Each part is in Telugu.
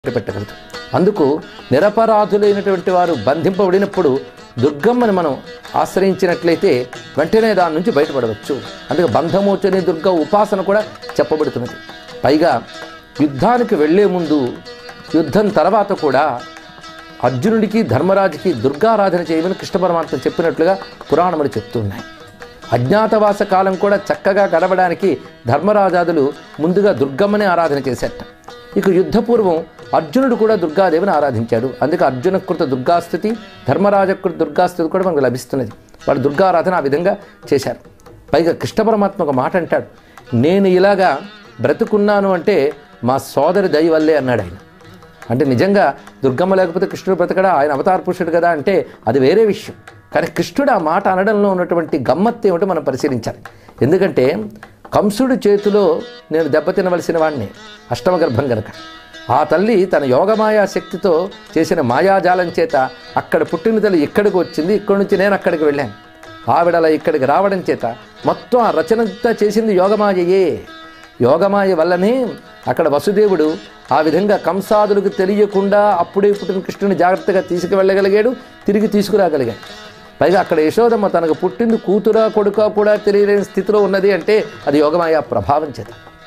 పెట్టగలదు. అందుకు నిరపరాధులైనటువంటి వారు బంధింపబడినప్పుడు దుర్గమ్మని మనం ఆశ్రయించినట్లయితే వెంటనే దాని నుంచి బయటపడవచ్చు. అందుకే బంధమోచని దుర్గ ఉపాసన కూడా చెప్పబడుతున్నది. పైగా యుద్ధానికి వెళ్లే ముందు యుద్ధం తర్వాత కూడా అర్జునుడికి ధర్మరాజుకి దుర్గారాధన చేయమని కృష్ణ పరమాత్మ చెప్పినట్లుగా పురాణములు చెప్తున్నాయి. అజ్ఞాతవాస కాలం కూడా చక్కగా గడవడానికి ధర్మరాజాదులు ముందుగా దుర్గమ్మని ఆరాధన చేశారట. ఇక యుద్ధపూర్వం అర్జునుడు కూడా దుర్గాదేవిని ఆరాధించాడు. అందుకే అర్జునకృత దుర్గాస్థుతి, ధర్మరాజకృత దుర్గాస్థుతి కూడా మనకు లభిస్తున్నది. వాళ్ళు దుర్గారాధన ఆ విధంగా చేశారు. పైగా కృష్ణ పరమాత్మ ఒక మాట అంటాడు, నేను ఇలాగా బ్రతుకున్నాను అంటే మా సోదరి దయ వల్లే అన్నాడు ఆయన. అంటే నిజంగా దుర్గమ్మ లేకపోతే కృష్ణుడు బ్రతకడా, ఆయన అవతార పురుషుడు కదా అంటే అది వేరే విషయం. కానీ కృష్ణుడు ఆ మాట అనడంలో ఉన్నటువంటి గమ్మత్తు ఏమిటో మనం పరిశీలించాలి. ఎందుకంటే కంసుడి చేతిలో నేను దెబ్బతినవలసిన వాడిని, అష్టమ గర్భం గనక. ఆ తల్లి తన యోగమాయా శక్తితో చేసిన మాయాజాలం చేత అక్కడ పుట్టిన తల్లి ఇక్కడికి వచ్చింది, ఇక్కడి నుంచి నేను అక్కడికి వెళ్ళాను. ఆవిడలా ఇక్కడికి రావడం చేత మొత్తం ఆ రచనంతా చేసింది యోగమాయయే. యోగమాయ వల్లనే అక్కడ వసుదేవుడు ఆ విధంగా కంసాదులకు తెలియకుండా అప్పుడే పుట్టిన కృష్ణుని జాగ్రత్తగా తీసుకువెళ్ళగలిగాడు, తిరిగి తీసుకురాగలిగాడు. పైగా అక్కడ యశోదమ్మ తనకు పుట్టింది కూతురా కొడుకా కూడా తెలియలేని స్థితిలో ఉన్నది అంటే అది యోగమాయ ప్రభావం చేత.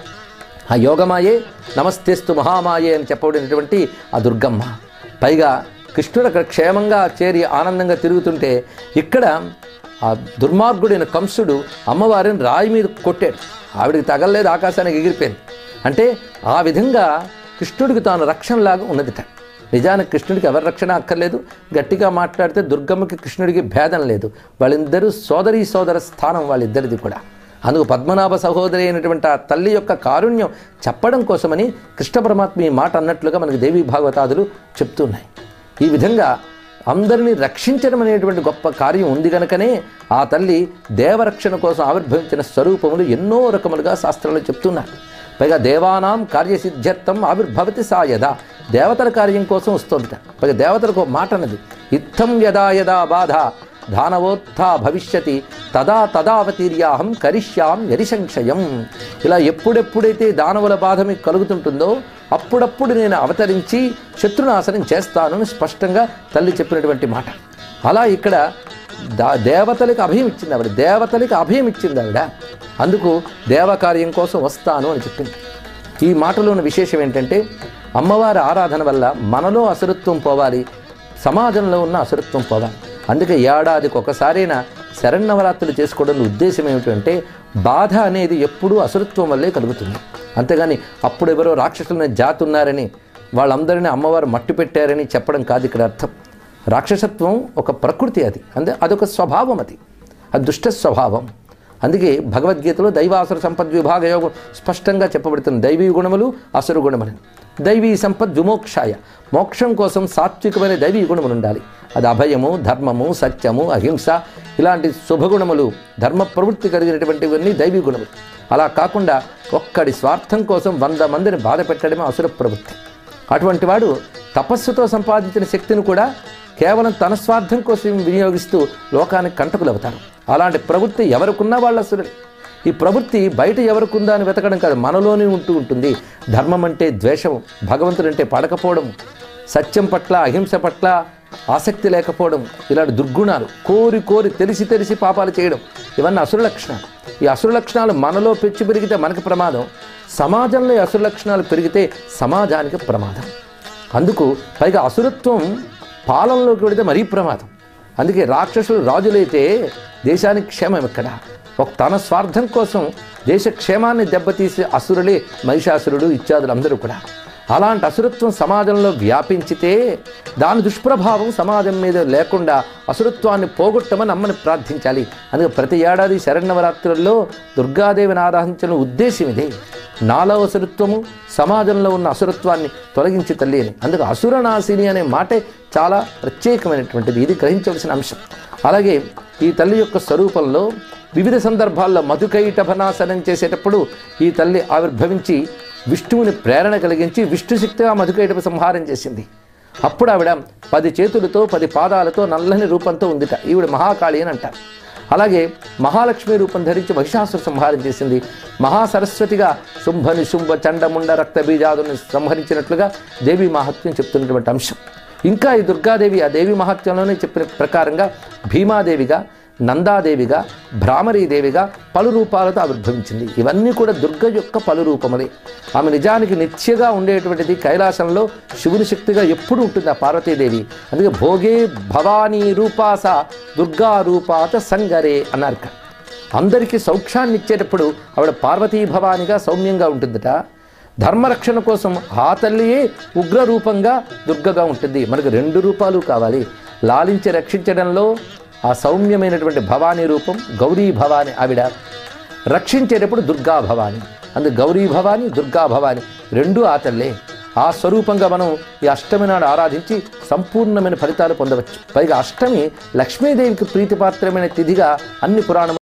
ఆ యోగమాయే నమస్తేస్తు మహామాయే అని చెప్పబడినటువంటి ఆ దుర్గమ్మ. పైగా కృష్ణుడు అక్కడ క్షేమంగా చేరి ఆనందంగా తిరుగుతుంటే ఇక్కడ ఆ దుర్మార్గుడైన కంసుడు అమ్మవారిని రాయి మీద కొట్టాడు. ఆవిడికి తగలలేదు, ఆకాశానికి ఎగిరిపోయింది. అంటే ఆ విధంగా కృష్ణుడికి తాను రక్షణలాగా ఉన్నదిట. నిజానికి కృష్ణుడికి ఎవరి రక్షణ అక్కర్లేదు. గట్టిగా మాట్లాడితే దుర్గమ్మకి కృష్ణుడికి భేదం లేదు. వాళ్ళిద్దరూ సోదరీ సోదర స్థానం వాళ్ళిద్దరిది కూడా. అందుకు పద్మనాభ సహోదరి అయినటువంటి ఆ తల్లి యొక్క కారుణ్యం చెప్పడం కోసమని కృష్ణ పరమాత్మ ఈ మాట అన్నట్లుగా మనకి దేవీ భాగవతాదులు చెప్తున్నాయి. ఈ విధంగా అందరినీ రక్షించడం అనేటువంటి గొప్ప కార్యం ఉంది కనుకనే ఆ తల్లి దేవరక్షణ కోసం ఆవిర్భవించిన స్వరూపములు ఎన్నో రకములుగా శాస్త్రాలు చెప్తున్నారు. పైగా దేవానాం కార్యసిద్ధ్యర్థం ఆవిర్భవతి సాయద, దేవతల కార్యం కోసం వస్తుందట. పైగా దేవతలకు మాట అన్నది, ఇత్థం యదా యదా బాధ దానవోత్థా భవిష్యతి తదా తదావతీర్యాహం కరిష్యాం యరిసంక్షయం. ఇలా ఎప్పుడెప్పుడైతే దానవుల బాధ మీకు కలుగుతుంటుందో అప్పుడప్పుడు నేను అవతరించి శత్రునాశనం చేస్తాను అని స్పష్టంగా తల్లి చెప్పినటువంటి మాట. అలా ఇక్కడ దేవతలకు అభయం ఇచ్చింది ఆవిడ, దేవతలకు అభయం ఇచ్చింది ఆవిడ. అందుకు దేవకార్యం కోసం వస్తాను అని చెప్పింది. ఈ మాటలోని విశేషం ఏంటంటే అమ్మవారి ఆరాధన వల్ల మనలో అసురత్వం పోవాలి, సమాజంలో ఉన్న అసురత్వం పోవాలి. అందుకే ఏడాదికి ఒకసారైనా శరన్నవరాత్రులు చేసుకోవడంలో ఉద్దేశం ఏమిటంటే బాధ అనేది ఎప్పుడూ అసురత్వం వల్లే కలుగుతుంది. అంతేగాని అప్పుడు ఎవరో రాక్షసులనే జాతి ఉన్నారని వాళ్ళందరినీ అమ్మవారు మట్టి పెట్టారని చెప్పడం కాదు ఇక్కడ అర్థం. రాక్షసత్వం ఒక ప్రకృతి, అదొక స్వభావం, అది దుష్ట స్వభావం. అందుకే భగవద్గీతలో దైవాసుర సంపద్ విభాగ యోగం స్పష్టంగా చెప్పబడుతుంది. దైవీ గుణములు అసురు గుణములని. దైవీ సంపద్ విమోక్షాయ, మోక్షం కోసం సాత్వికమైన దైవీ గుణములు ఉండాలి. అది అభయము, ధర్మము, సత్యము, అహింస, ఇలాంటి శుభగుణములు ధర్మ ప్రవృత్తి కలిగినటువంటివన్నీ దైవీ గుణములు. అలా కాకుండా ఒక్కడి స్వార్థం కోసం 100 మందిని బాధ పెట్టడమే అసుర ప్రవృత్తి. అటువంటి వాడు తపస్సుతో సంపాదించిన శక్తిని కూడా కేవలం తన స్వార్థం కోసం వినియోగిస్తూ లోకానికి కంటకులవుతారు. అలాంటి ప్రవృత్తి ఎవరికున్నా వాళ్ళ అసురులు. ఈ ప్రవృత్తి బయట ఎవరికుందా అని వెతకడం కాదు, మనలోనే ఉంటుంది. ధర్మం అంటే ద్వేషం, భగవంతుడంటే పడకపోవడం, సత్యం పట్ల అహింస పట్ల ఆసక్తి లేకపోవడం, ఇలాంటి దుర్గుణాలు కోరి కోరి తెలిసి పాపాలు చేయడం, ఇవన్నీ అసుర లక్షణాలు. ఈ అసుర లక్షణాలు మనలో పెంచి పెరిగితే మనకి ప్రమాదం, సమాజంలో ఈ అసుర లక్షణాలు పెరిగితే సమాజానికి ప్రమాదం. అందుకు పైగా అసురత్వం పాలనలోకి వెళితే మరీ ప్రమాదం. అందుకే రాక్షసులు రాజులైతే దేశానికి క్షేమం ఎక్కడ? తన స్వార్థం కోసం దేశ క్షేమాన్ని దెబ్బతీసే అసురులే మహిషాసురుడు ఇత్యాదులు అందరూ కూడా. అలాంటి అసురత్వం సమాజంలో వ్యాపించితే దాని దుష్ప్రభావం సమాజం మీద లేకుండా అసురత్వాన్ని పోగొట్టమని అమ్మని ప్రార్థించాలి. అందుకే ప్రతి ఏడాది శరన్నవరాత్రుల్లో దుర్గాదేవిని ఆరాధించిన ఉద్దేశం ఇదే. నాలో అసురత్వము, సమాజంలో ఉన్న అసురత్వాన్ని తొలగించి తల్లి అని. అందుకు అసురనాశిని అనే మాటే చాలా ప్రత్యేకమైనటువంటిది, ఇది గ్రహించవలసిన అంశం. అలాగే ఈ తల్లి యొక్క స్వరూపంలో వివిధ సందర్భాల్లో మధుకైటభనాశనం చేసేటప్పుడు ఈ తల్లి ఆవిర్భవించి విష్ణువుని ప్రేరణ కలిగించి విష్ణుశక్తిగా మధుకైటభ సంహారం చేసింది. అప్పుడు ఆవిడ 10 చేతులతో 10 పాదాలతో నల్లని రూపంతో ఉందిట. ఈవిడ మహాకాళి అని అంటారు. అలాగే మహాలక్ష్మి రూపం ధరించి మహిషాసుర సంహారం చేసింది. మహాసరస్వతిగా శుంభ నిశుంభ చండముండ రక్త బీజాదుని సంహరించినట్లుగా దేవి మహాత్మ్యం చెప్తున్నటువంటి అంశం. ఇంకా ఈ దుర్గాదేవి ఆ దేవి మహాత్మ్యంలోనే చెప్పిన ప్రకారంగా భీమాదేవిగా, నందాదేవిగా, భ్రామరీదేవిగా పలు రూపాలతో ఆవిర్భవించింది. ఇవన్నీ కూడా దుర్గ యొక్క పలు రూపములే. ఆమె నిజానికి నిత్యగా ఉండేటువంటిది కైలాసంలో శివుని శక్తిగా ఎప్పుడు ఉంటుంది ఆ పార్వతీదేవి. అందుకే భోగే భవానీ రూపాస దుర్గా రూపాత సంగరే అన్నారు. అందరికీ సౌఖ్యాన్ని ఇచ్చేటప్పుడు ఆవిడ పార్వతీ భవానిగా సౌమ్యంగా ఉంటుందట. ధర్మరక్షణ కోసం ఆ తల్లియే ఉగ్ర రూపంగా దుర్గగా ఉంటుంది. మనకు 2 రూపాలు కావాలి. లాలించి రక్షించడంలో ఆ సౌమ్యమైనటువంటి భవానీ రూపం గౌరీ భవాని, ఆవిడ రక్షించేటప్పుడు దుర్గా భవాని. అందుకు గౌరీ భవాని, దుర్గా భవాని 2 ఆ తల్లే. ఆ స్వరూపంగా మనం ఈ అష్టమి నాడు ఆరాధించి సంపూర్ణమైన ఫలితాలు పొందవచ్చు. పైగా అష్టమి లక్ష్మీదేవికి ప్రీతిపాత్రమైన తిథిగా అన్ని పురాణం